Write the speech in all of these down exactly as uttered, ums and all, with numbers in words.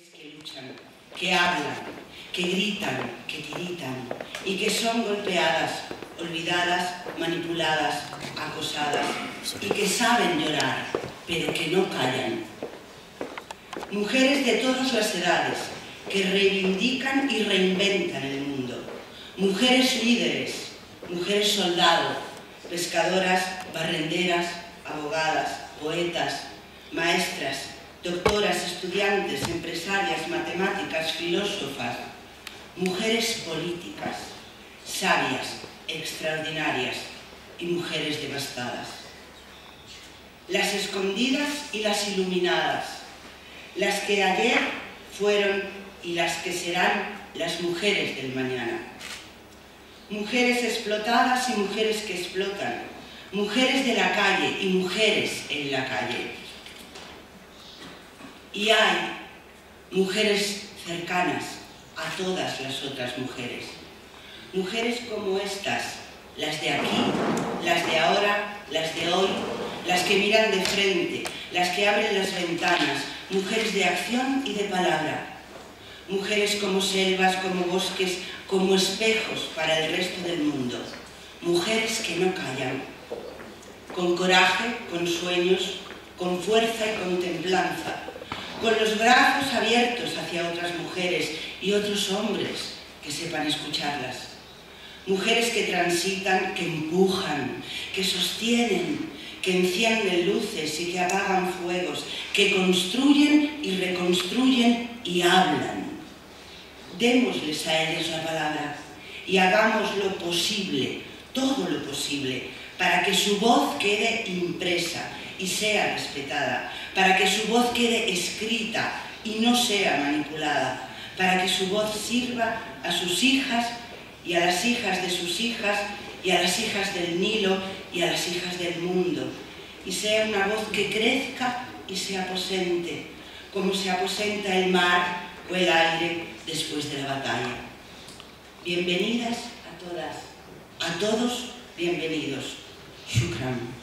Que luchan, que hablan, que gritan, que tiritan y que son golpeadas, olvidadas, manipuladas, acosadas y que saben llorar, pero que no callan. Mujeres de todas las edades que reivindican y reinventan el mundo. Mujeres líderes, mujeres soldado, pescadoras, barrenderas, abogadas, poetas, maestras, doctoras, estudiantes, empresarias, matemáticas, filósofas, mujeres políticas, sabias, extraordinarias y mujeres devastadas. Las escondidas y las iluminadas, las que ayer fueron y las que serán las mujeres del mañana. Mujeres explotadas y mujeres que explotan, mujeres de la calle y mujeres en la calle. Y hay mujeres cercanas a todas las otras mujeres. Mujeres como estas, las de aquí, las de ahora, las de hoy, las que miran de frente, las que abren las ventanas, mujeres de acción y de palabra. Mujeres como selvas, como bosques, como espejos para el resto del mundo. Mujeres que no callan, con coraje, con sueños, con fuerza y con templanza, con los brazos abiertos hacia otras mujeres y otros hombres que sepan escucharlas. Mujeres que transitan, que empujan, que sostienen, que encienden luces y que apagan fuegos, que construyen y reconstruyen y hablan. Démosles a ellas la palabra y hagamos lo posible, todo lo posible, para que su voz quede impresa y sea respetada, para que su voz quede escrita y no sea manipulada, para que su voz sirva a sus hijas y a las hijas de sus hijas y a las hijas del Nilo y a las hijas del mundo, y sea una voz que crezca y se aposente, como se aposenta el mar o el aire después de la batalla. Bienvenidas a todas, a todos bienvenidos. Shukran.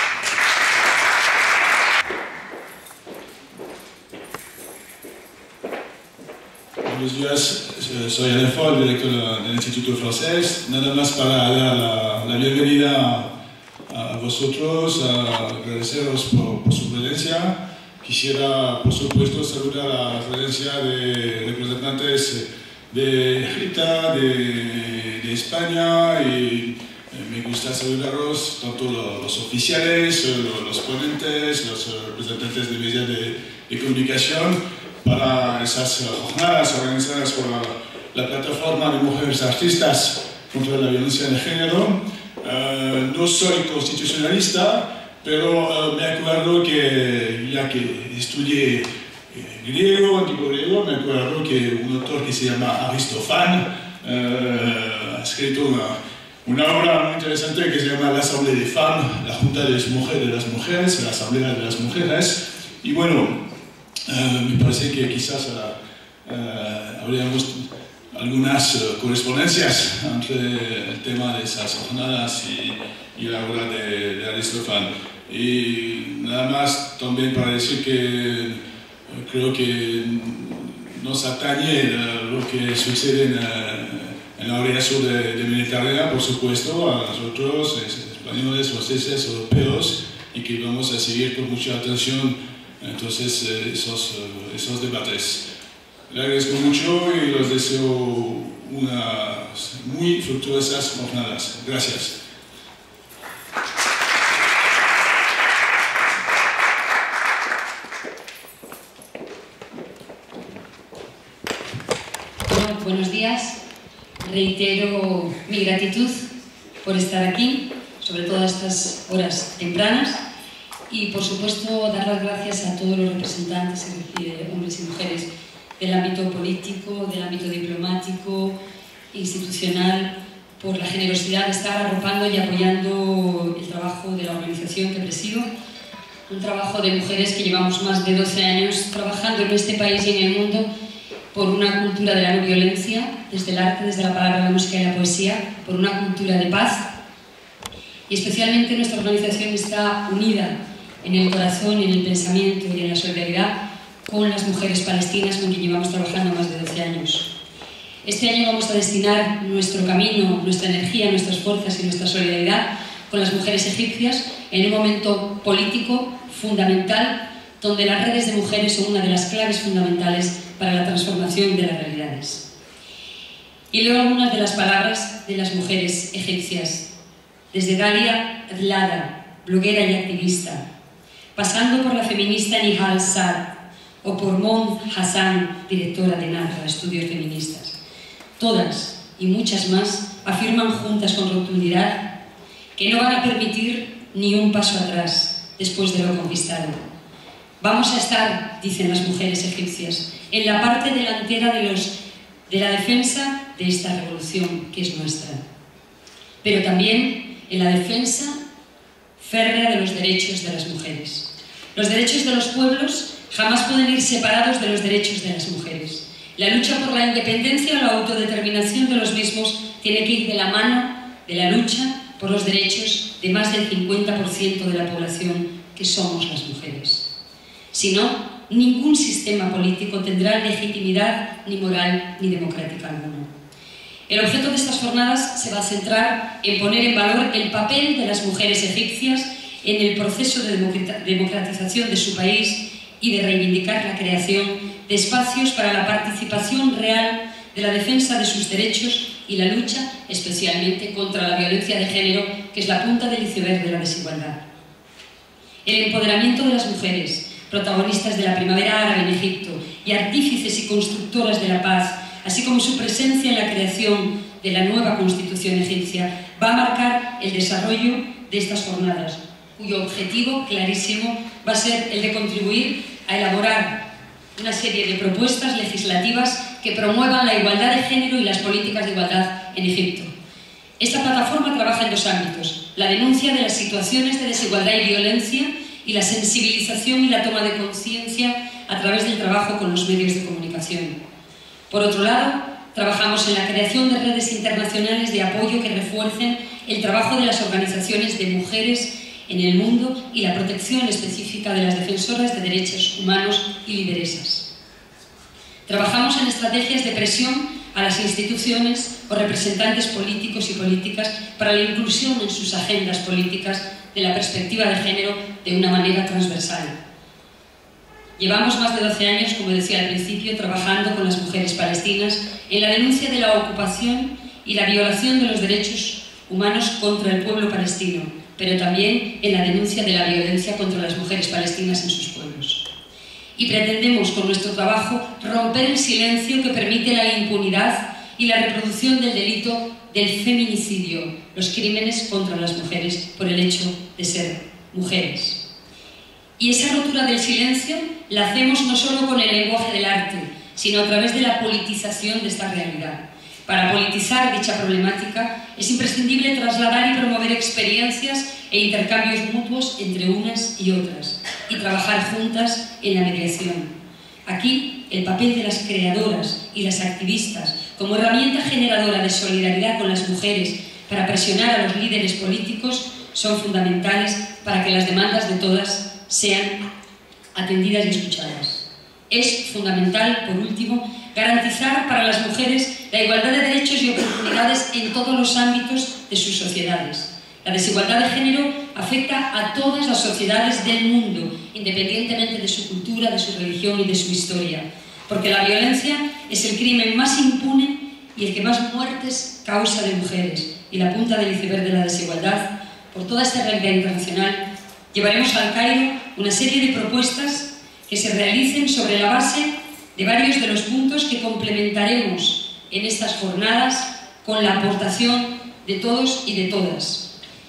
Buenos días, soy Adolfo, el director del Instituto Francés. Nada más para dar la, la bienvenida a, a vosotros, a agradeceros por, por su presencia. Quisiera, por supuesto, saludar a la presencia de representantes de Rita, de, de España, y me gusta saludaros tanto los, los oficiales, los, los ponentes, los representantes de medios de, de comunicación, para esas jornadas organizadas por la, la plataforma de mujeres artistas contra la violencia de género. Uh, no soy constitucionalista, pero uh, me acuerdo que, ya que estudié eh, griego, antiguo griego, me acuerdo que un autor que se llama Aristófanes uh, ha escrito una, una obra muy interesante que se llama La Asamblea de Femmes, la Junta de las Mujeres, de las Mujeres, la Asamblea de las Mujeres. Y bueno, Uh, me parece que quizás uh, uh, habríamos algunas uh, correspondencias entre el tema de esas jornadas y, y la obra de, de Aristófanes. Y nada más también para decir que uh, creo que nos atañe uh, lo que sucede en, uh, en la orilla sur de, de Mediterránea, por supuesto, a nosotros, españoles, franceses, europeos, y que vamos a seguir con mucha atención entonces esos, esos debates. Les agradezco mucho y les deseo unas muy fructuosas jornadas. Gracias. Bueno, buenos días. Reitero mi gratitud por estar aquí, sobre todo a estas horas tempranas. Y, por supuesto, dar las gracias a todos los representantes, hombres y mujeres, del ámbito político, del ámbito diplomático, institucional, por la generosidad de estar arropando y apoyando el trabajo de la organización que presido. Un trabajo de mujeres que llevamos más de doce años trabajando en este país y en el mundo por una cultura de la no violencia, desde el arte, desde la palabra, la música y la poesía, por una cultura de paz. Y especialmente nuestra organización está unida en el corazón, en el pensamiento y en la solidaridad con las mujeres palestinas con quien llevamos trabajando más de doce años. Este año vamos a destinar nuestro camino, nuestra energía, nuestras fuerzas y nuestra solidaridad con las mujeres egipcias en un momento político fundamental donde las redes de mujeres son una de las claves fundamentales para la transformación de las realidades. Y leo algunas de las palabras de las mujeres egipcias, desde Dalia Adlada, bloguera y activista, pasando por la feminista Nihal Saad o por Mond Hassan, directora de Nahda, Estudios Feministas. Todas y muchas más afirman juntas con rotundidad que no van a permitir ni un paso atrás después de lo conquistado. Vamos a estar, dicen las mujeres egipcias, en la parte delantera de, los, de la defensa de esta revolución que es nuestra, pero también en la defensa férrea de los derechos de las mujeres. Los derechos de los pueblos jamás pueden ir separados de los derechos de las mujeres. La lucha por la independencia o la autodeterminación de los mismos tiene que ir de la mano de la lucha por los derechos de más del cincuenta por ciento de la población que somos las mujeres. Si no, ningún sistema político tendrá legitimidad ni moral ni democrática alguna. El objeto de estas jornadas se va a centrar en poner en valor el papel de las mujeres egipcias en el proceso de democratización de su país y de reivindicar la creación de espacios para la participación real de la defensa de sus derechos y la lucha especialmente contra la violencia de género, que es la punta del iceberg de la desigualdad. El empoderamiento de las mujeres, protagonistas de la primavera árabe en Egipto y artífices y constructoras de la paz, así como su presencia en la creación de la nueva constitución egipcia, va a marcar el desarrollo de estas jornadas, cuyo objetivo clarísimo va a ser el de contribuir a elaborar una serie de propuestas legislativas que promuevan la igualdad de género y las políticas de igualdad en Egipto. Esta plataforma trabaja en dos ámbitos: la denuncia de las situaciones de desigualdad y violencia y la sensibilización y la toma de conciencia a través del trabajo con los medios de comunicación. Por otro lado, trabajamos en la creación de redes internacionales de apoyo que refuercen el trabajo de las organizaciones de mujeres en el mundo y la protección específica de las defensoras de derechos humanos y lideresas. Trabajamos en estrategias de presión a las instituciones o representantes políticos y políticas para la inclusión en sus agendas políticas de la perspectiva de género de una manera transversal. Llevamos más de doce años, como decía al principio, trabajando con las mujeres palestinas en la denuncia de la ocupación y la violación de los derechos humanos contra el pueblo palestino, pero también en la denuncia de la violencia contra las mujeres palestinas en sus pueblos. Y pretendemos con nuestro trabajo romper el silencio que permite la impunidad y la reproducción del delito del feminicidio, los crímenes contra las mujeres por el hecho de ser mujeres. Y esa rotura del silencio la hacemos no solo con el lenguaje del arte, sino a través de la politización de esta realidad. Para politizar dicha problemática es imprescindible trasladar y promover experiencias e intercambios mutuos entre unas y otras y trabajar juntas en la mediación. Aquí, el papel de las creadoras y las activistas como herramienta generadora de solidaridad con las mujeres para presionar a los líderes políticos son fundamentales para que las demandas de todas sean atendidas y escuchadas. Es fundamental, por último, garantizar para las mujeres la igualdad de derechos y oportunidades en todos los ámbitos de sus sociedades. La desigualdad de género afecta a todas las sociedades del mundo, independientemente de su cultura, de su religión y de su historia, porque la violencia es el crimen más impune y el que más muertes causa de mujeres, y la punta del iceberg de la desigualdad. Por toda esta realidad internacional, llevaremos al Cairo una serie de propuestas que se realicen sobre la base de varios de los puntos que complementaremos en estas jornadas con la aportación de todos y de todas.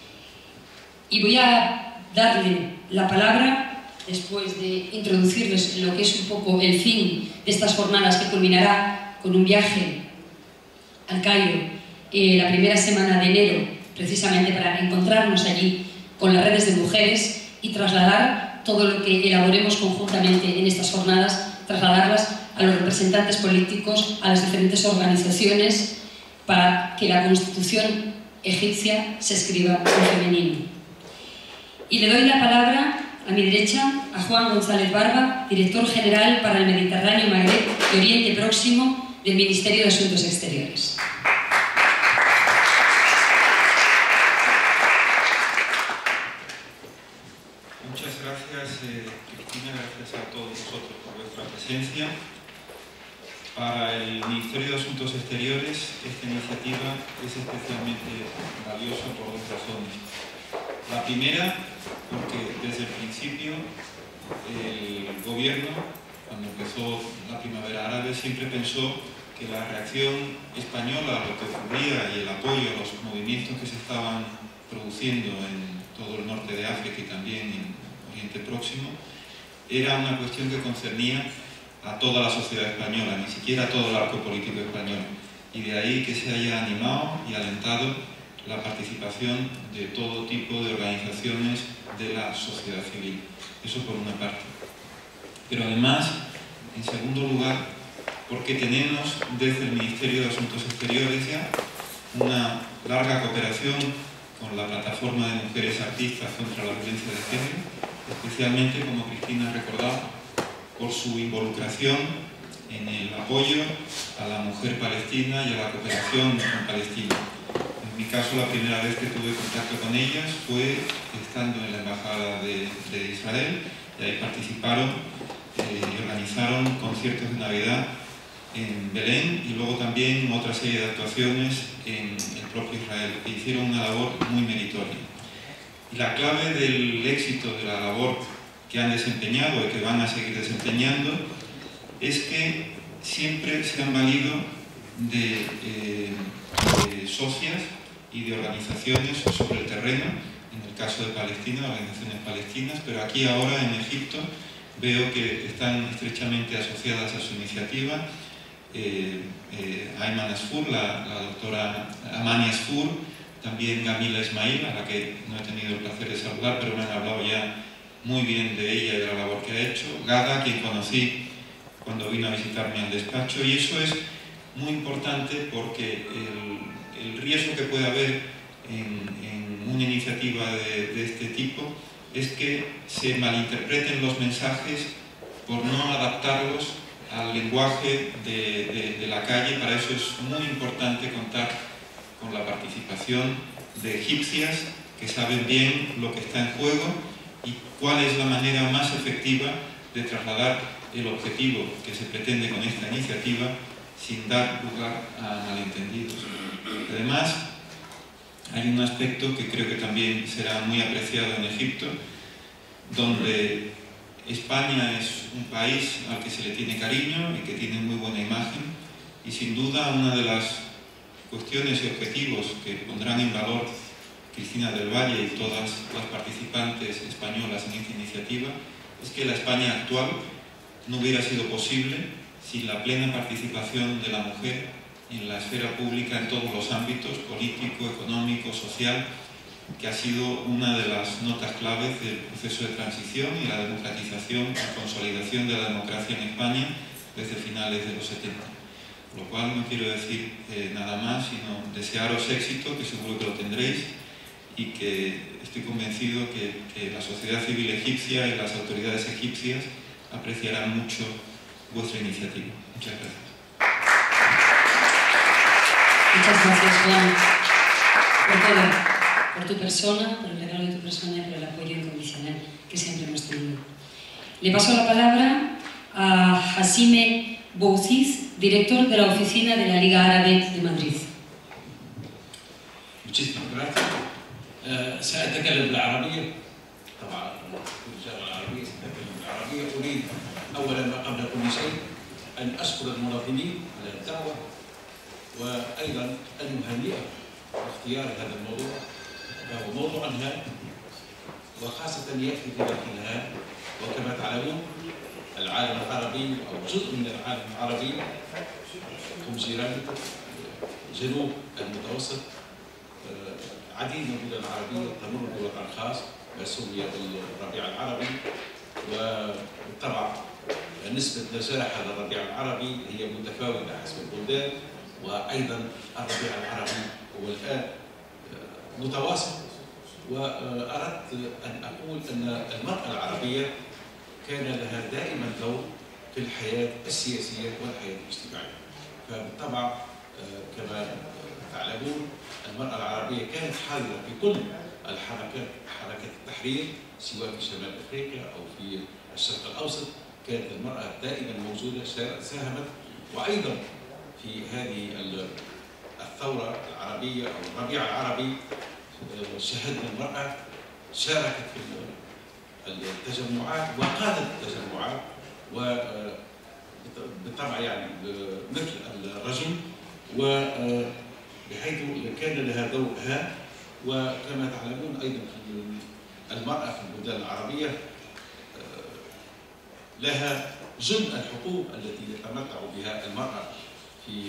Y voy a darle la palabra, después de introducirles lo que es un poco el fin de estas jornadas, que culminará con un viaje al Cairo eh, la primera semana de enero, precisamente para encontrarnos allí con las redes de mujeres y trasladar todo lo que elaboremos conjuntamente en estas jornadas, trasladarlas a los representantes políticos, a las diferentes organizaciones, para que la Constitución egipcia se escriba en femenino. Y le doy la palabra a mi derecha, a Juan González Barba, director general para el Mediterráneo, Magreb y Oriente Próximo del Ministerio de Asuntos Exteriores. Muchas gracias, eh, Cristina, gracias a todos vosotros por vuestra presencia. Para el Ministerio de Asuntos Exteriores, esta iniciativa es especialmente valiosa por dos razones. La primera, porque desde el principio el gobierno, cuando empezó la primavera árabe, siempre pensó que la reacción española a lo que ocurría y el apoyo a los movimientos que se estaban produciendo en todo el norte de África y también en Oriente Próximo era una cuestión que concernía a toda la sociedad española, ni siquiera a todo el arco político español. Y de ahí que se haya animado y alentado la participación de todo tipo de organizaciones de la sociedad civil. Eso por una parte. Pero además, en segundo lugar, porque tenemos desde el Ministerio de Asuntos Exteriores ya una larga cooperación con la Plataforma de Mujeres Artistas contra la Violencia de Género, especialmente, como Cristina ha recordado, por su involucración en el apoyo a la mujer palestina y a la cooperación con Palestina. En mi caso, la primera vez que tuve contacto con ellas fue estando en la Embajada de, de Israel, y ahí participaron eh, y organizaron conciertos de Navidad en Belén y luego también otra serie de actuaciones en el propio Israel, que hicieron una labor muy meritoria. Y la clave del éxito de la labor que han desempeñado y que van a seguir desempeñando es que siempre se han valido de, eh, de socias y de organizaciones sobre el terreno, en el caso de Palestina, organizaciones palestinas, pero aquí ahora en Egipto veo que están estrechamente asociadas a su iniciativa eh, eh, Ayman Asfur, la, la doctora Amani Asfur, también Gamila Ismail, a la que no he tenido el placer de saludar, pero me han hablado ya muy bien de ella y de la labor que ha hecho. Gada, quien conocí cuando vino a visitarme al despacho, y eso es muy importante porque el, el riesgo que puede haber en, en una iniciativa de, de este tipo es que se malinterpreten los mensajes por no adaptarlos al lenguaje de, de, de la calle. Para eso es muy importante contar con la participación de egipcias que saben bien lo que está en juego y cuál es la manera más efectiva de trasladar el objetivo que se pretende con esta iniciativa sin dar lugar a malentendidos. Además, hay un aspecto que creo que también será muy apreciado en Egipto, donde España es un país al que se le tiene cariño y que tiene muy buena imagen, y sin duda una de las cuestiones y objetivos que pondrán en valor Cristina del Valle y todas las participantes españolas en esta iniciativa es que la España actual no hubiera sido posible sin la plena participación de la mujer en la esfera pública en todos los ámbitos, político, económico, social, que ha sido una de las notas claves del proceso de transición y la democratización y consolidación de la democracia en España desde finales de los setenta. Por lo cual no quiero decir eh, nada más, sino desearos éxito, que seguro que lo tendréis, y que estoy convencido que, que la sociedad civil egipcia y las autoridades egipcias apreciarán mucho vuestra iniciativa. Muchas gracias. Muchas gracias, Juan, por todo, por tu persona, por el regalo de tu persona y por el apoyo incondicional que siempre hemos tenido. Le paso la palabra a Hassime Bouziz, director de la Oficina de la Liga Árabe de Madrid. Muchísimas gracias. أه سأتكلم بالعربية. طبعا باللغة العربية سأتكلم بالعربية. أريد أولا وقبل كل شيء أن أشكر المنظمين على الدعوة، وأيضا أن أهنئهم باختيار هذا الموضوع، فهو موضوع هام وخاصة يأتي في وقت هام. وكما تعلمون العالم العربي أو جزء من العالم العربي هم جيرانكم جنوب المتوسط، عديد من الدول العربية تمر بوضع خاص سوريا بالربيع العربي، وبالطبع نسبة نجاح هذا الربيع العربي هي متفاوتة حسب البلدان، وأيضا الربيع العربي هو الآن متواصل وأردت أن أقول أن المرأة العربية كان لها دائما دور في الحياة السياسية والحياة الاجتماعية. فبالطبع كما تعلمون المرأة العربية كانت حاضرة في كل الحركات، حركة التحرير سواء في شمال أفريقيا أو في الشرق الأوسط، كانت المرأة دائما موجودة، ساهمت. وأيضا في هذه الثورة العربية أو الربيع العربي شهدنا المرأة شاركت في التجمعات وقادت التجمعات، وبالطبع يعني مثل الرجل، وبحيث كان لها دور هام. وكما تعلمون أيضا المرأة في البلدان العربية لها جل الحقوق التي يتمتع بها المرأة في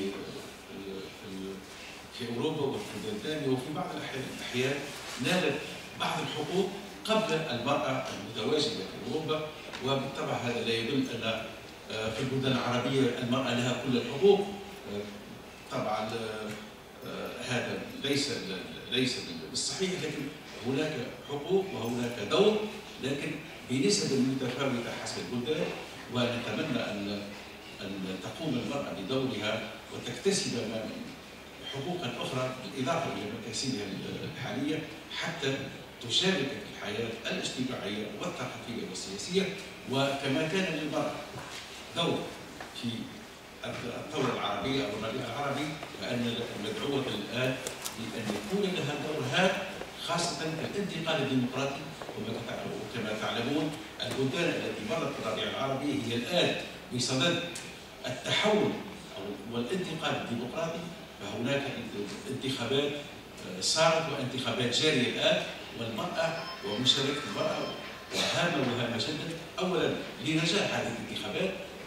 في أوروبا وفي البلدان الثانية، وفي بعض الأحيان نالت بعض الحقوق قبل المرأة المتواجدة في أوروبا. وبالطبع هذا لا يدل أن في البلدان العربية المرأة لها كل الحقوق. طبعا هذا ليس ليس بالصحيح، لكن هناك حقوق وهناك دور، لكن بنسب متفاوتة حسب البلدان. ونتمنى أن أن تقوم المرأة بدورها وتكتسب حقوقا أخرى بالإضافة إلى مكاسبها الحالية، حتى تشارك في الحياة الاجتماعية والثقافية والسياسية. وكما كان للمرأة دور في الثورة العربية أو الربيع العربي، فأن مدعوة الآن لأن يكون لها دور هام، خاصة في الانتقال الديمقراطي. وكما تعلمون البلدان التي مرت بالربيع العربي هي الآن بصدد التحول والانتقال الديمقراطي. فهناك انتخابات صارت وانتخابات جارية الآن، والمرأة ومشاركة المرأة وهامة وهامة جدا، أولا لنجاح هذه الانتخابات،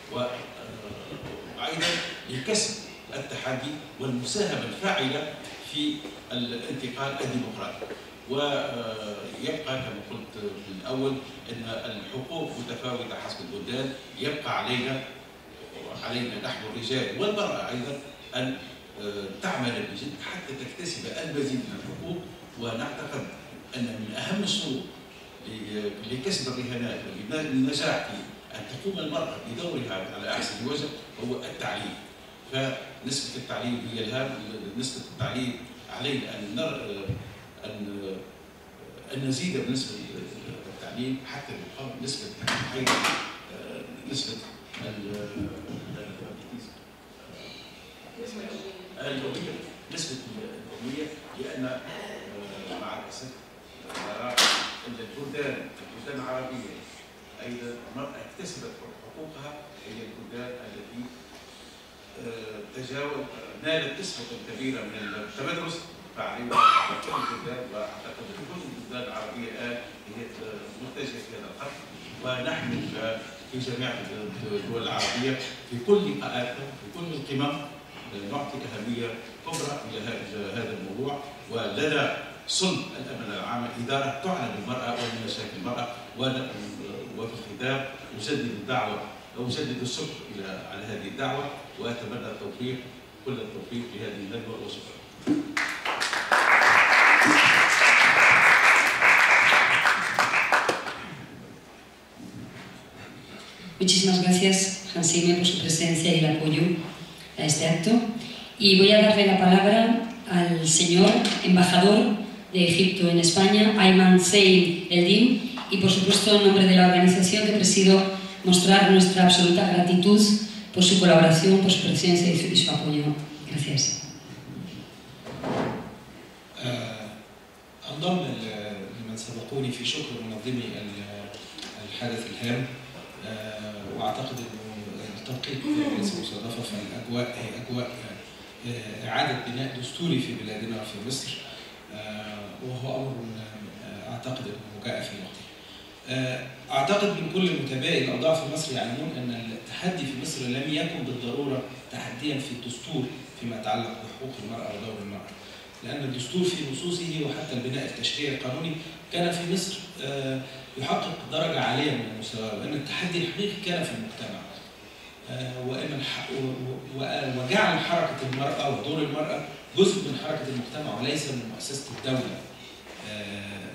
وأيضا لكسب التحدي والمساهمة الفاعلة في الانتقال الديمقراطي. ويبقى كما قلت في الأول أن الحقوق متفاوتة حسب البلدان. يبقى علينا علينا نحن الرجال والمرأة أيضا أن تعمل بجد حتى تكتسب المزيد من الحقوق. ونعتقد أن من أهم الشروط لكسب الرهانات وللنجاح في أن تقوم المرأة بدورها على أحسن وجه هو التعليم. فنسبة التعليم هي الهام. نسبة التعليم علينا أن نر... أن أن نزيد بنسبة التعليم حتى نقاوم نسبة أيضا نسبة الأمية نسبة الأمية، لأن مع الأسف نرى أن البلدان البلدان العربية أيضا المرأة اكتسبت حقوقها، هي البلدان التي تجاوز نالت نسبة كبيرة من التمدرس. فعلينا كل البلدان، واعتقد ان كل البلدان العربيه الان هي متجهه في هذا الخط. ونحن في جميع الدول العربيه في كل لقاءاتنا في كل القمم نعطي اهميه كبرى الى هذا الموضوع. ولدى صلب الامانه العامه اداره تعنى بالمراه ومن مشاكل المراه. وفي الختام اجدد الدعوه اجدد الشكر الى على هذه الدعوه، واتمنى التوفيق كل التوفيق لهذه الندوه، وشكرا. Muchísimas gracias, Hansime, por su presencia y el apoyo a este acto. Y voy a darle la palabra al señor embajador de Egipto en España, Ayman Zein Eldin, y por supuesto, en nombre de la organización que presido, mostrar nuestra absoluta gratitud por su colaboración, por su presencia y su apoyo. Gracias. انضم لمن سبقوني في شكر منظمي الحدث الهام، واعتقد انه التوقيت ليس مصادفه، فالاجواء هي اجواء اعاده بناء دستوري في بلادنا وفي مصر، وهو امر اعتقد انه جاء في وقته. اعتقد من كل متابعي الاوضاع في مصر يعلمون ان التحدي في مصر لم يكن بالضروره تحديا في الدستور فيما يتعلق بحقوق المراه ودور المراه، لأن الدستور في نصوصه وحتى البناء التشريعي القانوني كان في مصر يحقق درجة عالية من المساواة، وأن التحدي الحقيقي كان في المجتمع، وأن وجعل حركة المرأة ودور المرأة جزء من حركة المجتمع وليس من مؤسسة الدولة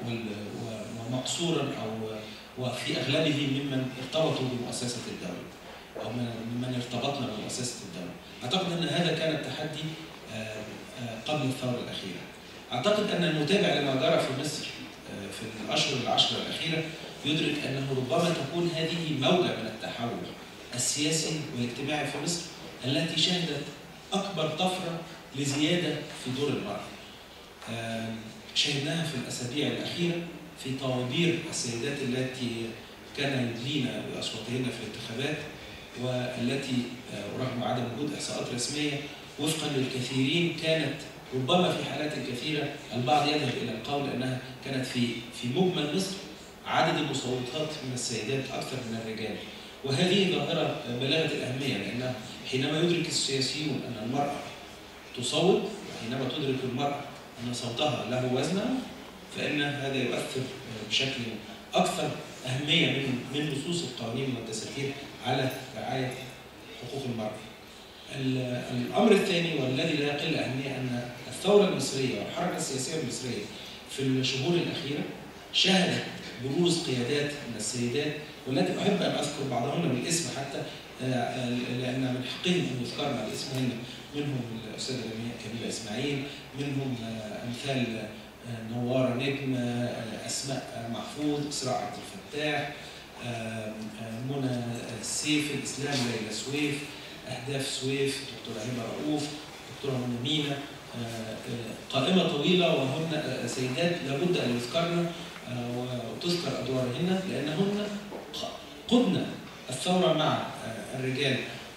ومقصورا أو وفي أغلبه ممن ارتبطوا بمؤسسة الدولة أو ممن ارتبطنا بمؤسسة الدولة. أعتقد أن هذا كان التحدي قبل الثورة الأخيرة. أعتقد أن المتابع لما جرى في مصر في الأشهر العشرة الأخيرة يدرك أنه ربما تكون هذه موجة من التحول السياسي والاجتماعي في مصر التي شهدت أكبر طفرة لزيادة في دور المرأة. شهدناها في الأسابيع الأخيرة في طوابير السيدات التي كان يدلين بأصواتهن في الانتخابات، والتي رغم عدم وجود إحصاءات رسمية وفقا للكثيرين كانت ربما في حالات كثيرة البعض يذهب إلى القول أنها كانت في في مجمل مصر عدد المصوتات من السيدات أكثر من الرجال. وهذه ظاهرة بالغة الأهمية، لأن حينما يدرك السياسيون أن المرأة تصوت وحينما تدرك المرأة أن صوتها له وزنا فإن هذا يؤثر بشكل أكثر أهمية من من نصوص القوانين والدساتير على رعاية حقوق المرأة. الأمر الثاني والذي لا يقل أهمية أن الثورة المصرية والحركة السياسية المصرية في الشهور الأخيرة شهدت بروز قيادات من السيدات، والتي أحب أن أذكر بعضهن بالاسم حتى لأن من حقهم أن يذكرن باسمهن. منهم الأستاذة كميلة إسماعيل، منهم أمثال نوارة نجم، أسماء محفوظ، إسراء عبد الفتاح، منى السيف، الإسلام ليلى سويف، أهداف سويف، دكتورة هبة رؤوف، دكتورة منى مينا. قائمة طويلة وهن سيدات لابد أن يذكرن وتذكر أدوارهن، لأنهن قدنا الثورة مع الرجال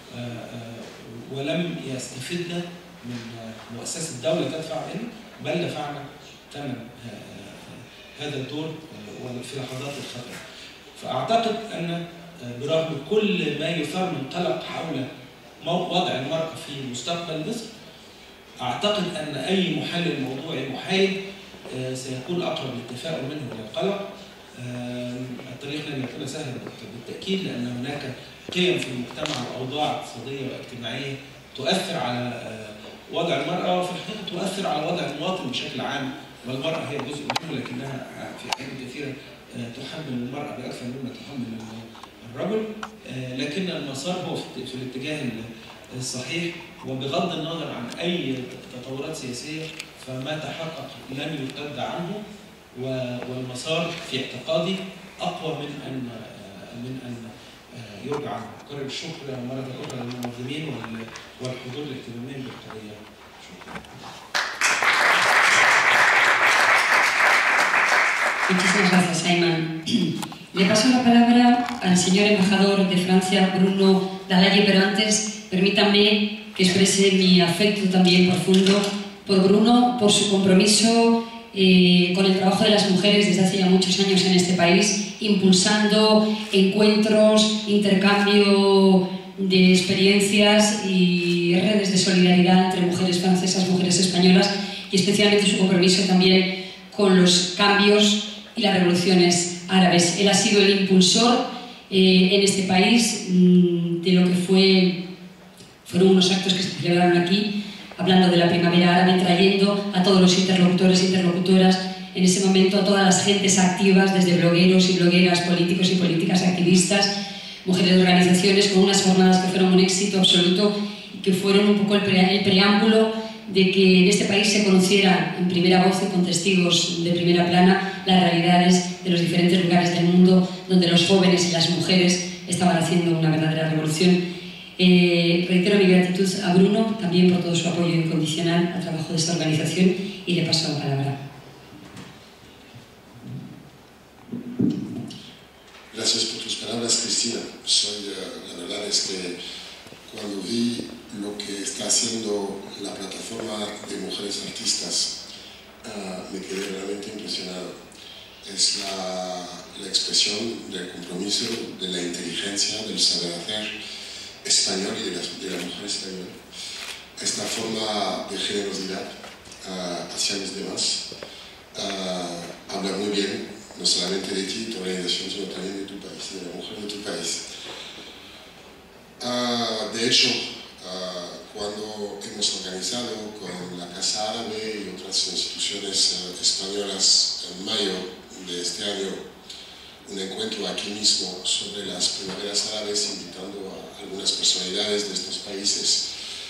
ولم يستفدن من مؤسسة الدولة تدفع إن بل دفعنا ثمن هذا الدور في لحظات الخطر. فأعتقد أن برغم كل ما يثار من قلق حول وضع المرأة في مستقبل مصر، أعتقد أن أي محلل موضوعي محايد سيكون أقرب للتفاؤل منه إلى القلق. الطريق لن يكون سهلا بالتأكيد، لأن هناك قيم في المجتمع وأوضاع اقتصادية واجتماعية تؤثر على وضع المرأة، وفي الحقيقة تؤثر على وضع المواطن بشكل عام، والمرأة هي جزء منه، لكنها في أحيان كثيرة تحمل المرأة بأكثر مما تحمل الرجل. لكن المسار هو في الاتجاه الصحيح، وبغض النظر عن أي تطورات سياسية فما تحقق لن يرتد عنه، والمسار في اعتقادي أقوى من أن من أن يرجع عنه. أكرر الشكر مرة أخرى للمنظمين والحضور الاهتمامي بالقضية. شكرا. Muchísimas gracias, Ayman. Le paso la palabra al señor embajador de Francia, Bruno Dalaye, pero antes permítanme que exprese mi afecto también profundo por Bruno, por su compromiso eh, con el trabajo de las mujeres desde hace ya muchos años en este país, impulsando encuentros, intercambio de experiencias y redes de solidaridad entre mujeres francesas, mujeres españolas, y especialmente su compromiso también con los cambios y las revoluciones árabes. Él ha sido el impulsor eh, en este país mmm, de lo que fue, fueron unos actos que se celebraron aquí, hablando de la primavera árabe, trayendo a todos los interlocutores e interlocutoras, en ese momento a todas las gentes activas, desde blogueros y blogueras, políticos y políticas activistas, mujeres de organizaciones, con unas jornadas que fueron un éxito absoluto y que fueron un poco el, pre el preámbulo de que en este país se conociera en primera voz y con testigos de primera plana las realidades de los diferentes lugares del mundo donde los jóvenes y las mujeres estaban haciendo una verdadera revolución. Eh, reitero mi gratitud a Bruno también por todo su apoyo incondicional al trabajo de esta organización y le paso la palabra. Gracias por tus palabras, Cristina. Soy, uh, la verdad es que cuando vi lo que está haciendo la plataforma de mujeres artistas, uh, me quedé realmente impresionado. Es la, la expresión del compromiso, de la inteligencia, del saber hacer español y de la, de la mujer española. Esta forma de generosidad uh, hacia los demás uh, habla muy bien, no solamente de ti, tu organización, sino también de tu país, de la mujer de tu país. Uh, de hecho, uh, cuando hemos organizado con la Casa Árabe y otras instituciones uh, españolas en mayo de este año un encuentro aquí mismo sobre las primaveras árabes, invitando a algunas personalidades de estos países.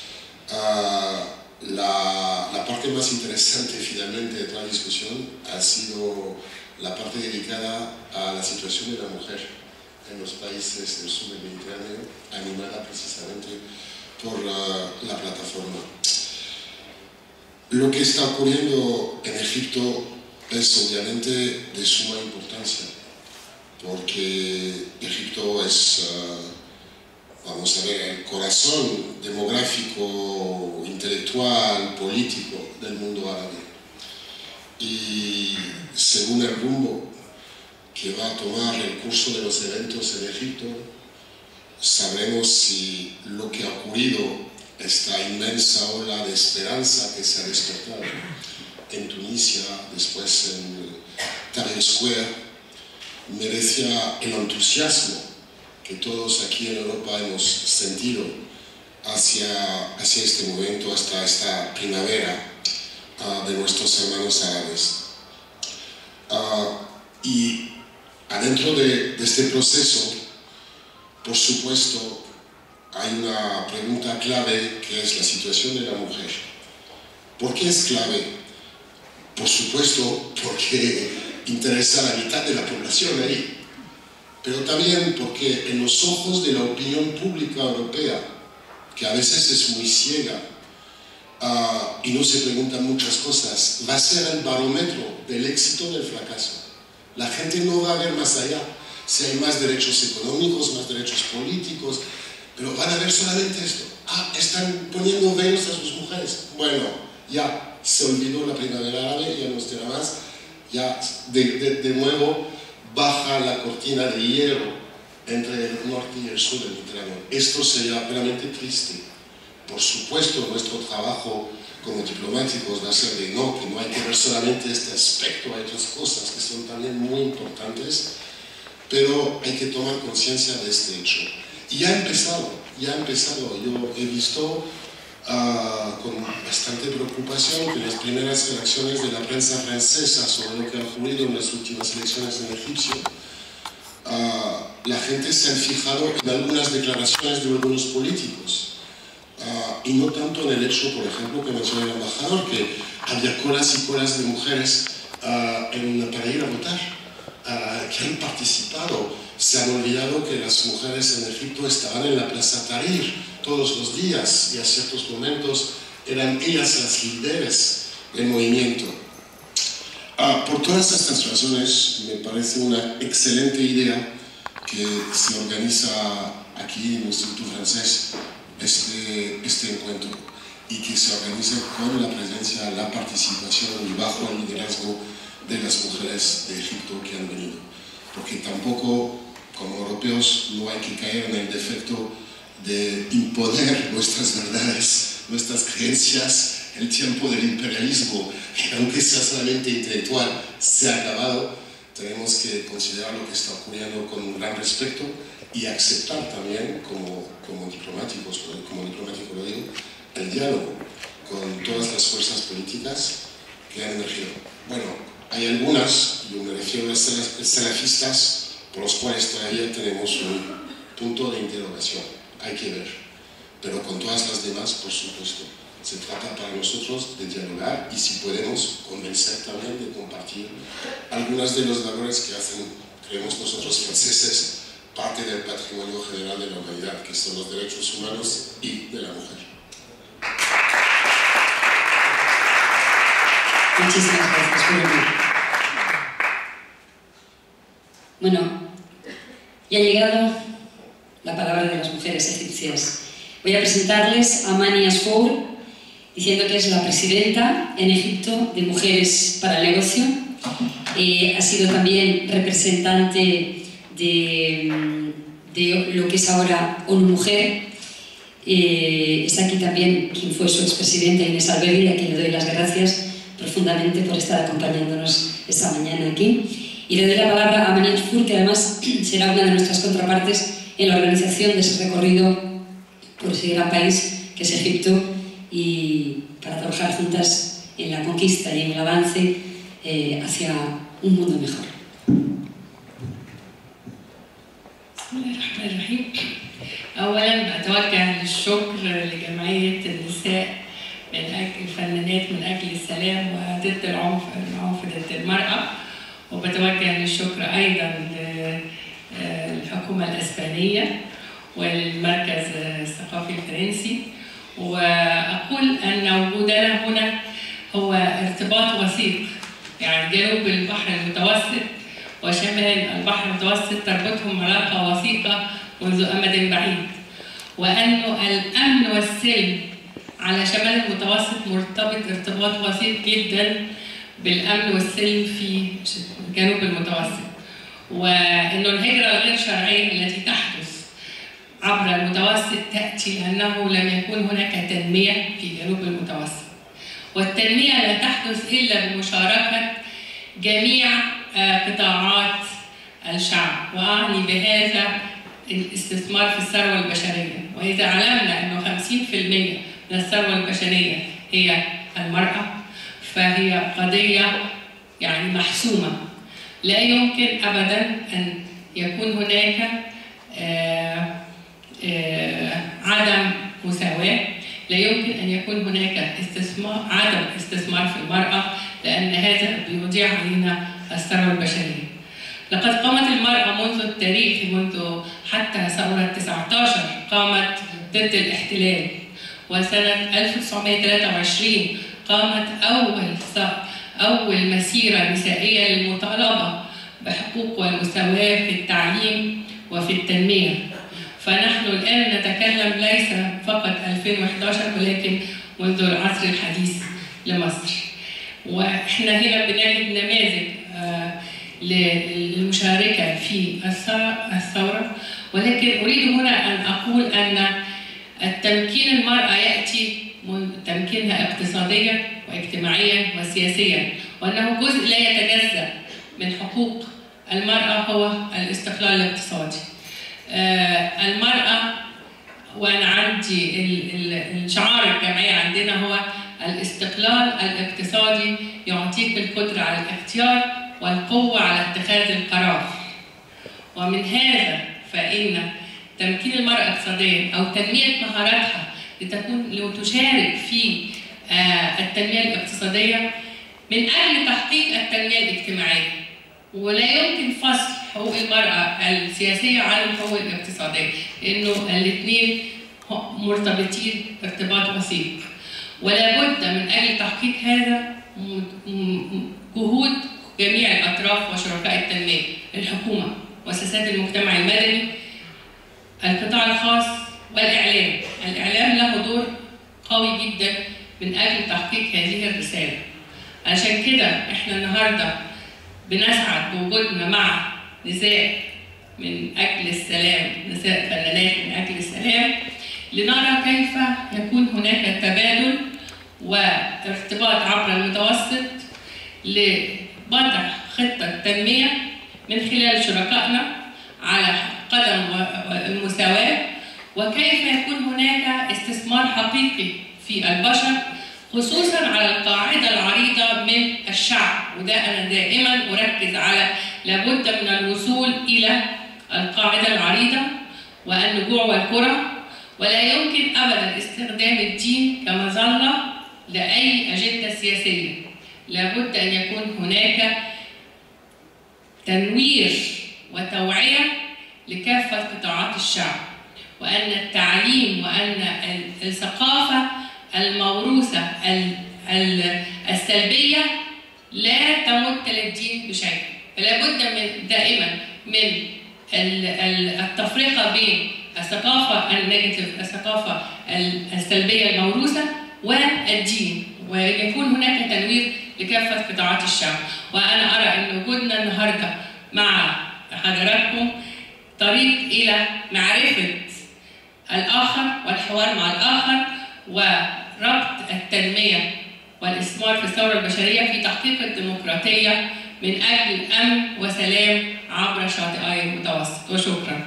Uh, la, la parte más interesante finalmente de toda la discusión ha sido la parte dedicada a la situación de la mujer en los países del sur del Mediterráneo, animada precisamente por uh, la plataforma. Lo que está ocurriendo en Egipto es obviamente de suma importancia, porque Egipto es, uh, vamos a ver, el corazón demográfico, intelectual, político del mundo árabe. Y según el rumbo que va a tomar el curso de los eventos en Egipto, sabremos si lo que ha ocurrido, esta inmensa ola de esperanza que se ha despertado en Tunisia, después en Tahrir Square, merecía el entusiasmo que todos aquí en Europa hemos sentido hacia, hacia este momento, hasta esta primavera uh, de nuestros hermanos árabes. Uh, y adentro de, de este proceso, por supuesto, hay una pregunta clave que es la situación de la mujer. ¿Por qué es clave? Por supuesto, porque interesa a la mitad de la población ahí, pero también porque en los ojos de la opinión pública europea, que a veces es muy ciega uh, y no se preguntan muchas cosas, va a ser el barómetro del éxito o del fracaso. La gente no va a ver más allá, si hay más derechos económicos, más derechos políticos, pero van a ver solamente esto. Ah, están poniendo velos a sus mujeres. Bueno, ya se olvidó la primavera árabe, ya no será más. Ya de, de, de nuevo baja la cortina de hierro entre el norte y el sur del Mediterráneo. Esto sería realmente triste. Por supuesto, nuestro trabajo como diplomáticos va a ser de no, que no hay que ver solamente este aspecto, hay otras cosas que son también muy importantes, pero hay que tomar conciencia de este hecho. Y ya ha empezado, ya ha empezado. Yo he visto uh, con bastante preocupación que las primeras reacciones de la prensa francesa sobre lo que ha ocurrido en las últimas elecciones en Egipto, uh, la gente se ha fijado en algunas declaraciones de algunos políticos uh, y no tanto en el hecho, por ejemplo, que mencionó el embajador, que había colas y colas de mujeres uh, en, para ir a votar, uh, que han participado. Se han olvidado que las mujeres en Egipto estaban en la Plaza Tahrir todos los días y a ciertos momentos eran ellas las líderes del movimiento. Ah, por todas estas razones me parece una excelente idea que se organiza aquí en el Instituto Francés este, este encuentro y que se organice con la presencia, la participación y bajo el liderazgo de las mujeres de Egipto que han venido. Porque tampoco, como europeos, no hay que caer en el defecto de imponer nuestras verdades, nuestras creencias. El tiempo del imperialismo, que aunque sea solamente intelectual, se ha acabado. Tenemos que considerar lo que está ocurriendo con un gran respeto y aceptar también, como, como diplomáticos, como diplomático lo digo, el diálogo con todas las fuerzas políticas que han emergido. Bueno, hay algunas, yo me refiero a las salafistas, por los cuales todavía tenemos un punto de interrogación, hay que ver, pero con todas las demás, por supuesto, se trata para nosotros de dialogar y si podemos convencer también de compartir algunos de los valores que hacen, creemos nosotros franceses, parte del patrimonio general de la humanidad, que son los derechos humanos y de la mujer. Muchísimas gracias, Julio. Bueno, ya ha llegado la palabra de las mujeres egipcias. Voy a presentarles a Mani Asfour, diciendo que es la presidenta en Egipto de Mujeres para el Negocio. Eh, ha sido también representante de, de lo que es ahora ONU Mujer. Eh, está aquí también quien fue su expresidenta, Inés Alberdi, a quien le doy las gracias profundamente por estar acompañándonos esta mañana aquí. Y le doy la palabra a Mani Asfour, que además será una de nuestras contrapartes en la organización de ese recorrido por ese gran país que es Egipto, y para trabajar juntas en la conquista y en el avance eh, hacia un mundo mejor. بسم الله الرحمن الرحيم. أولاً بتوجه للشكر لجمعية النساء من أجل الفنانات من أجل السلام وضد العنف العنف ضد المرأة، وبتوجه للشكر أيضاً للحكومة الإسبانية والمركز الثقافي الفرنسي، وأقول أن وجودنا هنا هو ارتباط وثيق، يعني جنوب البحر المتوسط وشمال البحر المتوسط تربطهم علاقة وثيقة منذ أمد بعيد، وأنه الأمن والسلم على شمال المتوسط مرتبط ارتباط وثيق جدا بالأمن والسلم في جنوب المتوسط، وأنه الهجرة الغير شرعية التي تحدث عبر المتوسط تأتي لأنه لم يكن هناك تنمية في جنوب المتوسط، والتنمية لا تحدث إلا بمشاركة جميع قطاعات الشعب، وأعني بهذا الاستثمار في الثروة البشرية. وإذا علمنا أنه خمسين بالمئة من الثروة البشرية هي المرأة فهي قضية يعني محسومة، لا يمكن أبداً أن يكون هناك آآ آآ عدم مساواة، لا يمكن أن يكون هناك استثمار عدم استثمار في المرأة، لأن هذا بيضيع علينا الثروة البشرية. لقد قامت المرأة منذ التاريخ، منذ حتى ثورة تسعة عشر قامت ضد الاحتلال، وسنة ألف وتسعمائة وثلاثة وعشرين قامت أول أول مسيرة نسائية للمطالبة بحقوق والمساواة في التعليم وفي التنمية. فنحن الآن نتكلم ليس فقط ألفين وإحدى عشر ولكن منذ العصر الحديث لمصر. وإحنا هنا بنجد نماذج للمشاركة في الثورة، ولكن أريد هنا أن أقول أن التمكين المرأة يأتي من تمكينها اقتصاديا واجتماعيا وسياسيا، وأنه جزء لا يتجزأ من حقوق المرأة هو الاستقلال الاقتصادي. المرأة، وأنا عندي الشعار الجمعية عندنا هو الاستقلال الاقتصادي يعطيك القدرة على الاختيار والقوة على اتخاذ القرار. ومن هذا فإن تمكين المرأة اقتصاديا أو تنمية مهاراتها لتكون لتشارك في التنمية الاقتصادية من أجل تحقيق التنمية الاجتماعية، ولا يمكن فصل حقوق المرأة السياسية عن الحقوق الاقتصادية، لأنه الاثنين مرتبطين ارتباط وثيق. ولا بد من أجل تحقيق هذا جهود جميع الأطراف وشركاء التنمية، الحكومة، مؤسسات المجتمع المدني، القطاع الخاص، والإعلام. الإعلام له دور قوي جدا من أجل تحقيق هذه الرسالة. عشان كده إحنا النهاردة بنسعد بوجودنا مع نساء من أجل السلام، نساء فنانات من أجل السلام، لنرى كيف يكون هناك تبادل وارتباط عبر المتوسط لوضع خطة تنمية من خلال شركائنا على قدم المساواة، وكيف يكون هناك استثمار حقيقي في البشر، خصوصاً على القاعدة العريضة من الشعب. وده أنا دائماً أركز على لابد من الوصول إلى القاعدة العريضة والنجوع والكرة، ولا يمكن أبداً استخدام الدين كمظلة لأي أجندة سياسية. لابد أن يكون هناك تنوير وتوعية لكافة قطاعات الشعب، وأن التعليم وأن الثقافة الموروثة السلبية لا تمت للدين بشيء. فلا بد من دائما من التفرقة بين الثقافة النيجاتيف، الثقافة السلبية الموروثة، والدين، ويكون هناك تنوير لكافة قطاعات الشعب. وأنا أرى أن وجودنا النهاردة مع حضراتكم طريق إلى معرفة الآخر والحوار مع الآخر وربط التنمية والاستثمار في الثورة البشرية في تحقيق الديمقراطية من أجل أمن وسلام عبر شاطئي المتوسط. وشكرا.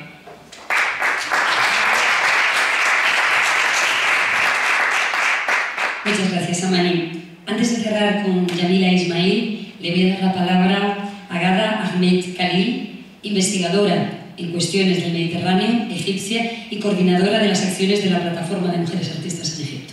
Muchas gracias, Amani. Antes de cerrar con Yamila Ismail, le voy a dar la palabra Agada Ahmed Khalil, investigadora en cuestiones del Mediterráneo, egipcia y coordinadora de las acciones de la Plataforma de Mujeres Artistas en Egipto.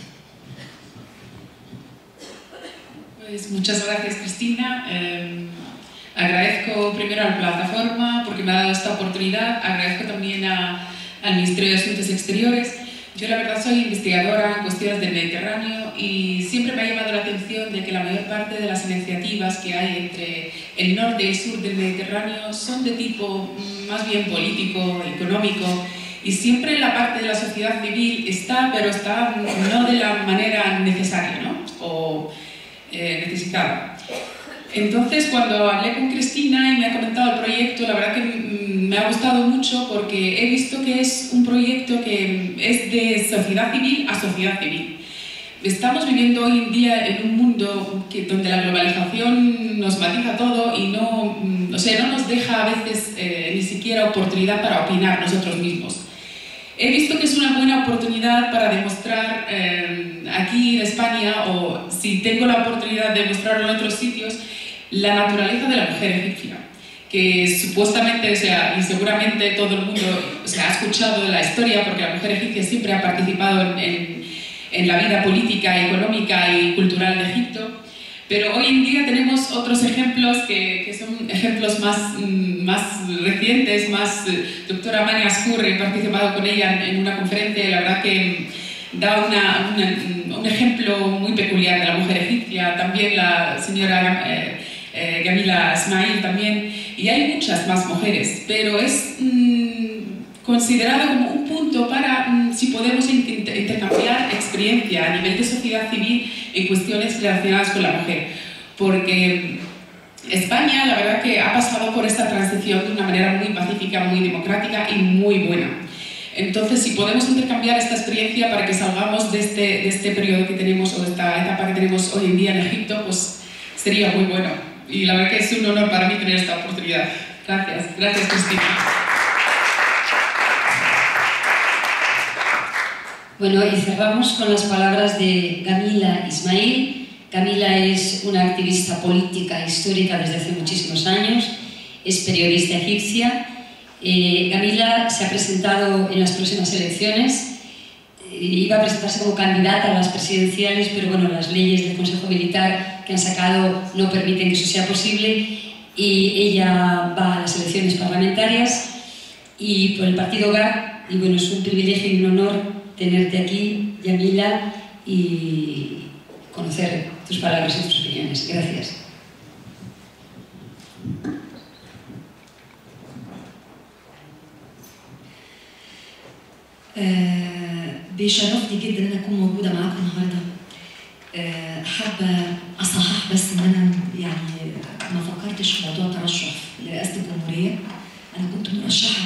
Pues muchas gracias, Cristina. Eh, agradezco primero a la plataforma porque me ha dado esta oportunidad. Agradezco también a, al Ministerio de Asuntos Exteriores. Yo la verdad soy investigadora en cuestiones del Mediterráneo y siempre me ha llamado la atención de que la mayor parte de las iniciativas que hay entre el norte y el sur del Mediterráneo son de tipo más bien político, económico, y siempre la parte de la sociedad civil está, pero está no de la manera necesaria, ¿no? O eh, necesitada. Entonces, cuando hablé con Cristina y me ha comentado el proyecto, la verdad que me ha gustado mucho porque he visto que es un proyecto que es de sociedad civil a sociedad civil. Estamos viviendo hoy en día en un mundo que, donde la globalización nos matiza todo y no, o sea, no nos deja a veces eh, ni siquiera oportunidad para opinar nosotros mismos. He visto que es una buena oportunidad para demostrar eh, aquí en España, o si tengo la oportunidad de mostrarlo en otros sitios, la naturaleza de la mujer egipcia, que supuestamente, o sea, y seguramente todo el mundo o sea, ha escuchado de la historia, porque la mujer egipcia siempre ha participado en, en, en la vida política, económica y cultural de Egipto, pero hoy en día tenemos otros ejemplos que, que son ejemplos más, más recientes, más... Doctora Mani Ascour, he participado con ella en una conferencia, la verdad que da una, una, un ejemplo muy peculiar de la mujer egipcia, también la señora eh, eh, Gamila Ismail también, y hay muchas más mujeres, pero es mmm, considerado como un punto para mmm, si podemos inter intercambiar experiencia a nivel de sociedad civil en cuestiones relacionadas con la mujer, porque España la verdad que ha pasado por esta transición de una manera muy pacífica, muy democrática y muy buena. Entonces, si podemos intercambiar esta experiencia para que salgamos de este, de este periodo que tenemos, o de esta etapa que tenemos hoy en día en Egipto, pues sería muy bueno. Y la verdad que es un honor para mí tener esta oportunidad. Gracias. Gracias, Cristina. Bueno, y cerramos con las palabras de Gamila Ismail. Gamila es una activista política histórica desde hace muchísimos años, es periodista egipcia. Eh, Gamila se ha presentado en las próximas elecciones, eh, iba a presentarse como candidata a las presidenciales, pero bueno, las leyes del Consejo Militar que han sacado no permiten que eso sea posible y ella va a las elecciones parlamentarias y por el partido G A R, y bueno, es un privilegio y un honor tenerte aquí, Gamila, y conocer tus palabras y tus opiniones. Gracias. أه بيشرفني جدا ان اكون موجوده معاكم النهارده. أه حابه اصحح بس ان انا يعني ما فكرتش في موضوع ترشح لرئاسه الجمهوريه، انا كنت مرشحه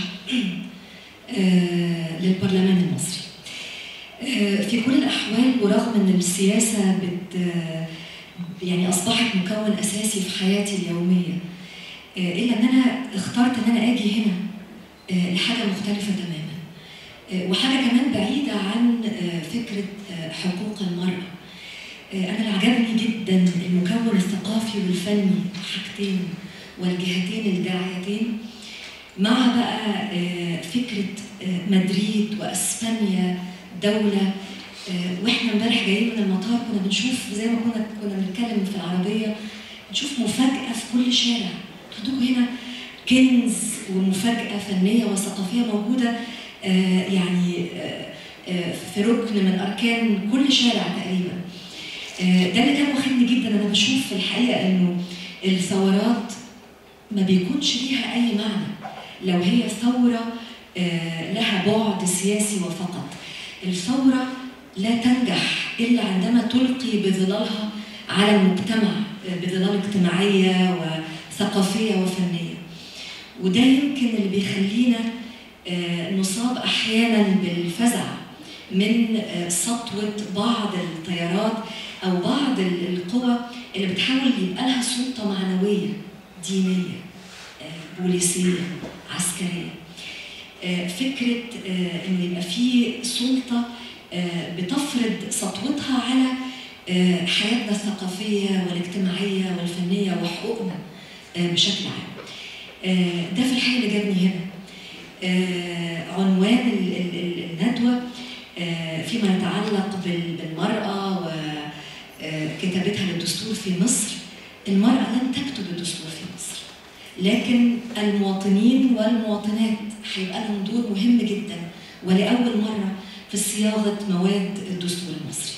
أه للبرلمان المصري. أه في كل الاحوال ورغم ان السياسه بت يعني اصبحت مكون اساسي في حياتي اليوميه، أه الا ان انا اخترت ان انا اجي هنا أه لحاجه مختلفه تماما. وحاجة كمان بعيدة عن فكرة حقوق المرأة. أنا اللي عجبني جدا المكون الثقافي والفني حاجتين والجهتين الداعيتين، مع بقى فكرة مدريد وأسبانيا دولة. وإحنا امبارح جايين من المطار كنا بنشوف زي ما كنا كنا بنتكلم في العربية، نشوف مفاجأة في كل شارع. عندكم هنا كنز ومفاجأة فنية وثقافية موجودة آه يعني آه آه في ركن من أركان كل شارع تقريبا. آه ده اللي كان واخدني جدا. أنا بشوف في الحقيقة إنه الثورات ما بيكونش ليها أي معنى لو هي ثورة آه لها بعد سياسي وفقط. الثورة لا تنجح إلا عندما تلقي بظلالها على المجتمع بظلال اجتماعية وثقافية وفنية، وده يمكن اللي بيخلينا نصاب أحياناً بالفزع من سطوة بعض التيارات أو بعض القوى اللي بتحاول يبقى لها سلطة معنوية دينية بوليسية عسكرية. فكرة إن يبقى في سلطة بتفرض سطوتها على حياتنا الثقافية والاجتماعية والفنية وحقوقنا بشكل عام. ده في الحقيقة اللي جابني هنا. عنوان الندوة فيما يتعلق بالمرأة وكتابتها للدستور في مصر. المرأة لن تكتب الدستور في مصر، لكن المواطنين والمواطنات هيبقى لهم دور مهم جدا ولأول مرة في صياغة مواد الدستور المصري.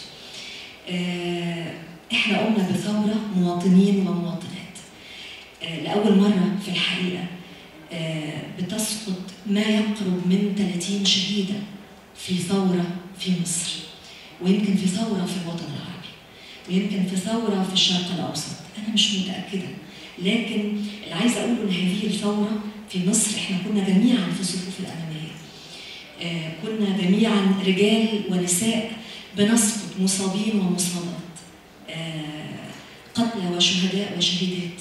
احنا قمنا بثورة مواطنين ومواطنات. لأول مرة في الحقيقة بتسقط ما يقرب من ثلاثين شهيدة في ثورة في مصر، ويمكن في ثورة في الوطن العربي، ويمكن في ثورة في الشرق الأوسط، أنا مش متأكدة. لكن اللي عايزة أقوله إن هذه الثورة في مصر إحنا كنا جميعا في الصفوف الأمامية. آه كنا جميعا رجال ونساء بنسقط مصابين ومصابات، آه قتلى وشهداء وشهيدات.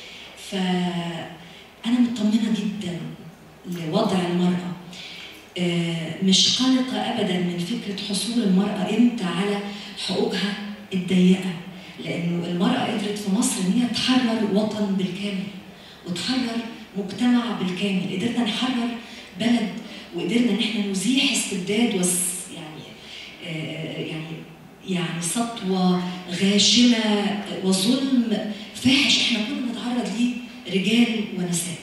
فأنا مطمنة جدا لوضع المرأة. آه مش قلقة أبدا من فكرة حصول المرأة إمتى على حقوقها الضيقة، لأنه المرأة قدرت في مصر إن هي تحرر وطن بالكامل وتحرر مجتمع بالكامل. قدرنا نحرر بلد وقدرنا إن احنا نزيح استبداد وس يعني آه يعني يعني سطوة غاشمة وظلم فاحش احنا كنا نتعرض ليه رجال ونساء.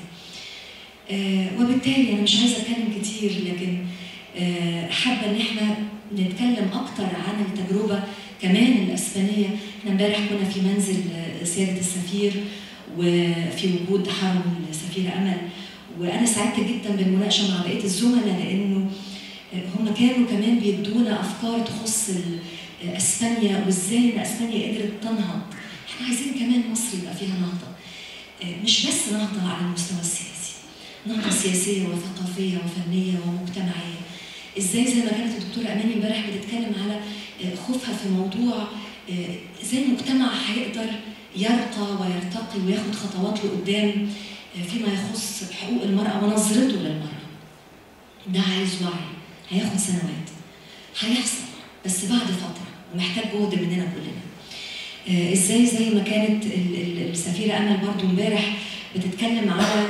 آه وبالتالي أنا مش عايزة أتكلم كتير، لكن آه حابة إن احنا نتكلم أكتر عن التجربة كمان الأسبانية. احنا امبارح كنا في منزل سيادة السفير وفي وجود حرم السفيرة أمل، وأنا سعدت جدا بالمناقشة مع بقية الزملاء لأنه هم كانوا كمان بيدونا أفكار تخص أسبانيا وإزاي إن أسبانيا قدرت تنهض. احنا عايزين كمان مصر يبقى فيها نهضة، مش بس نهضة على المستوى السياسي، نهضة سياسية وثقافية وفنية ومجتمعية. ازاي زي ما كانت الدكتورة أماني امبارح بتتكلم على خوفها في موضوع ازاي المجتمع هيقدر يرقى ويرتقي وياخد خطوات لقدام فيما يخص حقوق المرأة ونظرته للمرأة. ده عايز وعي، هياخد سنوات، هيحصل بس بعد فترة ومحتاج جهد مننا كلنا. ازاي زي ما كانت السفيرة أمل برضو امبارح بتتكلم على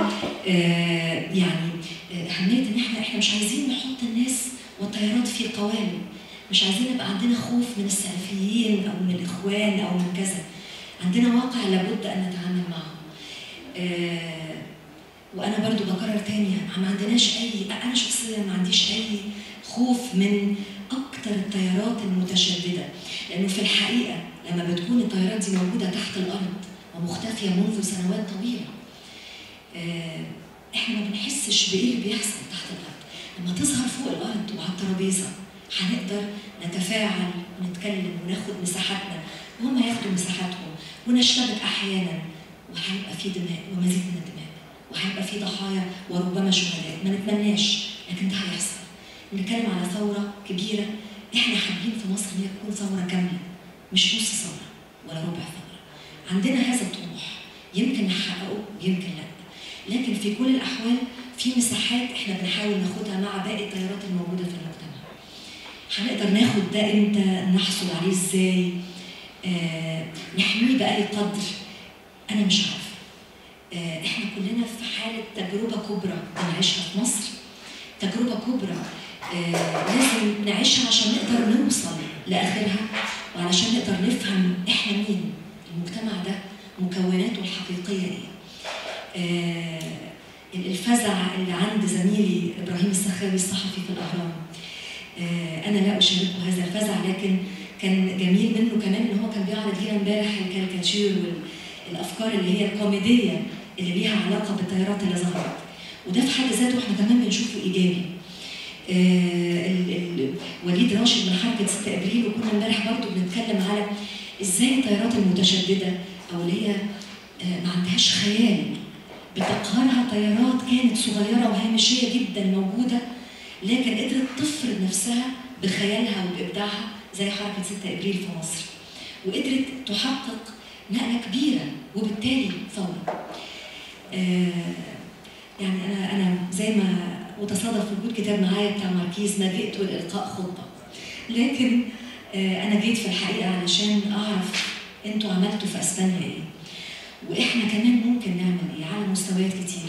يعني أهمية إن احنا احنا مش عايزين نحط الناس والتيارات في قوالب، مش عايزين يبقى عندنا خوف من السلفيين أو من الإخوان أو من كذا. عندنا واقع لابد أن نتعامل معه. آه وأنا برضو بكرر تاني، ما عندناش أي، أنا شخصيا ما عنديش أي خوف من أكتر التيارات المتشددة، لأنه في الحقيقة لما بتكون التيارات دي موجودة تحت الأرض ومختفية منذ سنوات طويلة، آه إحنا ما بنحسش بإيه اللي بيحصل تحت الأرض. لما تظهر فوق الأرض وعلى الترابيزة هنقدر نتفاعل ونتكلم وناخد مساحاتنا وهم ياخدوا مساحاتهم ونشتبك أحيانا، وهيبقى في دماء ومزيد من الدماء وهيبقى في ضحايا وربما شهداء، ما نتمناش لكن ده هيحصل. بنتكلم على ثورة كبيرة، احنا حابين في مصر ان هي تكون ثورة كاملة مش نص ثورة ولا ربع ثورة. عندنا هذا الطموح، يمكن نحققه يمكن لا، لكن في كل الأحوال في مساحات احنا بنحاول ناخدها مع باقي التيارات الموجودة في المجتمع. هنقدر ناخد ده امتى؟ نحصل عليه ازاي؟ آه، نحميه بأي قدر؟ أنا مش عارفة. آه، إحنا كلنا في حالة تجربة كبرى بنعيشها في مصر، تجربة كبرى آه، لازم نعيشها عشان نقدر نوصل لآخرها، وعلشان نقدر نفهم إحنا مين، المجتمع ده مكوناته الحقيقية إيه. آه، الفزع اللي عند زميلي إبراهيم السخاوي الصحفي في الأهرام، آه، أنا لا أشاركه هذا الفزع، لكن كان جميل منه كمان ان هو كان بيعرض لنا امبارح الكاريكاتير والافكار اللي هي الكوميديه اللي ليها علاقه بالتيارات اللي ظهرت، وده في حد ذاته احنا كمان بنشوفه ايجابي. آه وليد راشد من حركه ستة ابريل، وكنا امبارح برضه بنتكلم على ازاي التيارات المتشدده او اللي هي آه ما عندهاش خيال بتقهرها تيارات كانت صغيره وهامشيه جدا موجوده، لكن قدرت تفرض نفسها بخيالها وبابداعها زي حركة ستة ابريل في مصر، وقدرت تحقق نقلة كبيرة وبالتالي ثورة. آه يعني أنا أنا زي ما وتصادف وجود كتاب معايا بتاع ماركيز ما جئت لإلقاء خطبة، لكن آه أنا جيت في الحقيقة علشان أعرف أنتوا عملتوا في أسبانيا إيه، واحنا كمان ممكن نعمل ايه على مستويات كتير.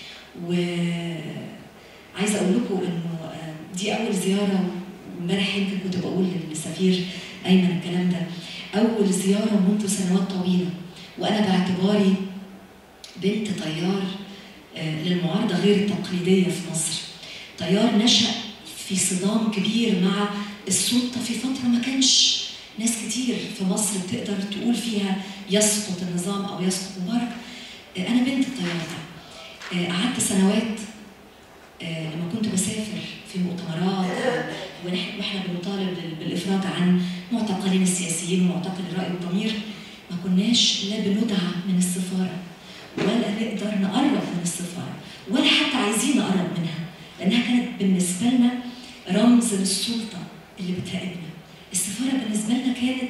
وعايزه اقول لكم انه دي اول زياره، وامبارح يمكن كنت بقول للسفير ايمن الكلام ده، اول زياره منذ سنوات طويله، وانا باعتباري بنت تيار للمعارضه غير التقليديه في مصر، تيار نشأ في صدام كبير مع السلطه في فتره ما كانش ناس كتير في مصر بتقدر تقول فيها يسقط النظام او يسقط مبارك. انا بنت التيار ده، قعدت سنوات لما كنت بسافر في مؤتمرات واحنا بنطالب بالافراج عن معتقلين السياسيين ومعتقل الراي والضمير، ما كناش لا بندعى من السفاره ولا نقدر نقرب من السفاره ولا حتى عايزين نقرب منها، لانها كانت بالنسبه لنا رمز للسلطه اللي بتراقبنا. السفاره بالنسبه لنا كانت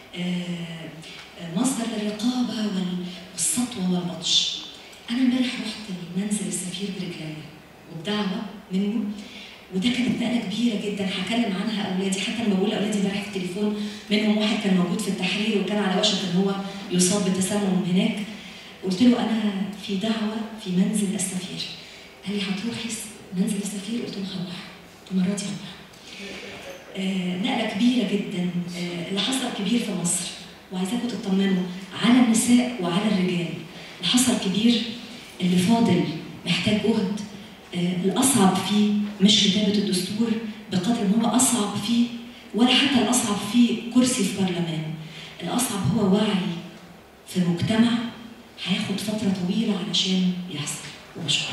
مصدر للرقابه والسطوه والبطش. انا امبارح رحت لمنزل السفير برجليا وبدعوه منه، وده كانت نقله كبيره جدا هكلم عنها اولادي. حتى لما بقول لاولادي امبارح في التليفون، منهم واحد كان موجود في التحرير وكان على وشك ان هو يصاب بتسمم هناك، قلت له انا في دعوه في منزل السفير. قال لي هتروحي منزل السفير؟ قلت له هروح، قلت له مراتي هروح. آه نقله كبيره جدا. آه اللي حصل كبير في مصر، وعايزاكم تطمنوا على النساء وعلى الرجال. اللي حصل كبير، اللي فاضل محتاج جهد. آه الاصعب فيه مش كتابه الدستور بقدر ما هو اصعب فيه، ولا حتى الاصعب فيه كرسي في برلمان. الاصعب هو وعي في مجتمع هياخد فتره طويله علشان يحصل. وبشكرك.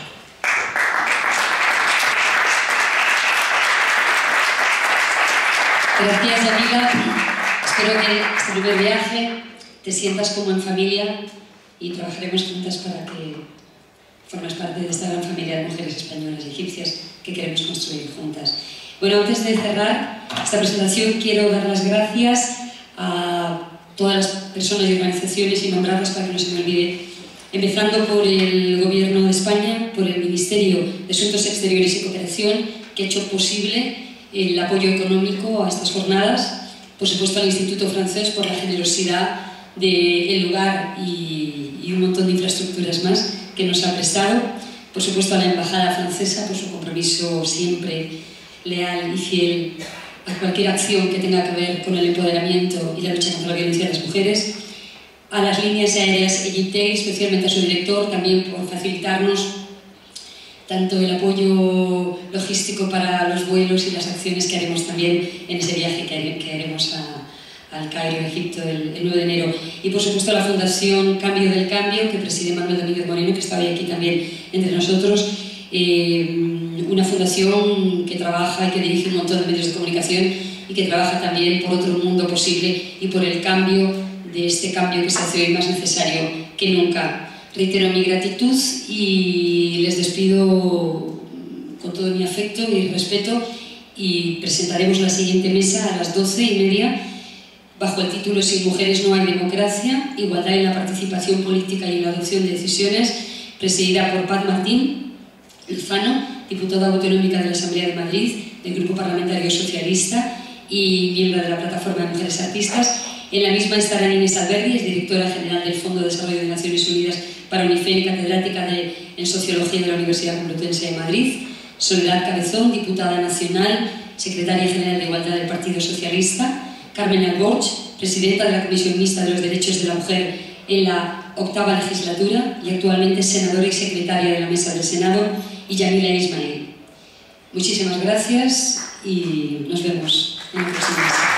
Gracias, amiga. Espero que este primer viaje te sientas como en familia y trabajaremos juntas para que formes parte de esta gran familia de mujeres españolas y egipcias que queremos construir juntas. Bueno, antes de cerrar esta presentación, quiero dar las gracias a todas las personas y organizaciones y nombrarlas para que no se me olvide, empezando por el Gobierno de España, por el Ministerio de Asuntos Exteriores y Cooperación, que ha hecho posible el apoyo económico a estas jornadas, por supuesto al Instituto Francés por la generosidad del lugar y, y un montón de infraestructuras más que nos ha prestado, por supuesto a la Embajada Francesa por su compromiso siempre leal y fiel a cualquier acción que tenga que ver con el empoderamiento y la lucha contra la violencia de las mujeres, a las líneas aéreas Egyptei, especialmente a su director, también por facilitarnos tanto el apoyo logístico para los vuelos y las acciones que haremos también en ese viaje que haremos a, al Cairo, Egipto, el, el nueve de enero. Y por supuesto la Fundación Cambio del Cambio, que preside Manuel Domínguez Moreno, que está hoy aquí también entre nosotros. Eh, una fundación que trabaja y que dirige un montón de medios de comunicación y que trabaja también por otro mundo posible y por el cambio de este cambio que se hace hoy más necesario que nunca. Reitero mi gratitud y les despido con todo mi afecto y respeto y presentaremos la siguiente mesa a las doce y media bajo el título Sin mujeres no hay democracia, igualdad en la participación política y en la adopción de decisiones, presidida por Paz Martín Lozano, diputada autonómica de la Asamblea de Madrid, del Grupo Parlamentario Socialista y miembro de la Plataforma de Mujeres Artistas. En la misma estará Inés Alberdi, es directora general del Fondo de Desarrollo de Naciones Unidas para UNIFEM y catedrática de, en Sociología de la Universidad Complutense de Madrid. Soledad Cabezón, diputada nacional, secretaria general de Igualdad del Partido Socialista. Carmen Alborch, presidenta de la Comisión Mixta de los Derechos de la Mujer en la octava legislatura y actualmente senadora y secretaria de la Mesa del Senado. Y Yamila Ismail. Muchísimas gracias y nos vemos en la próxima mesa.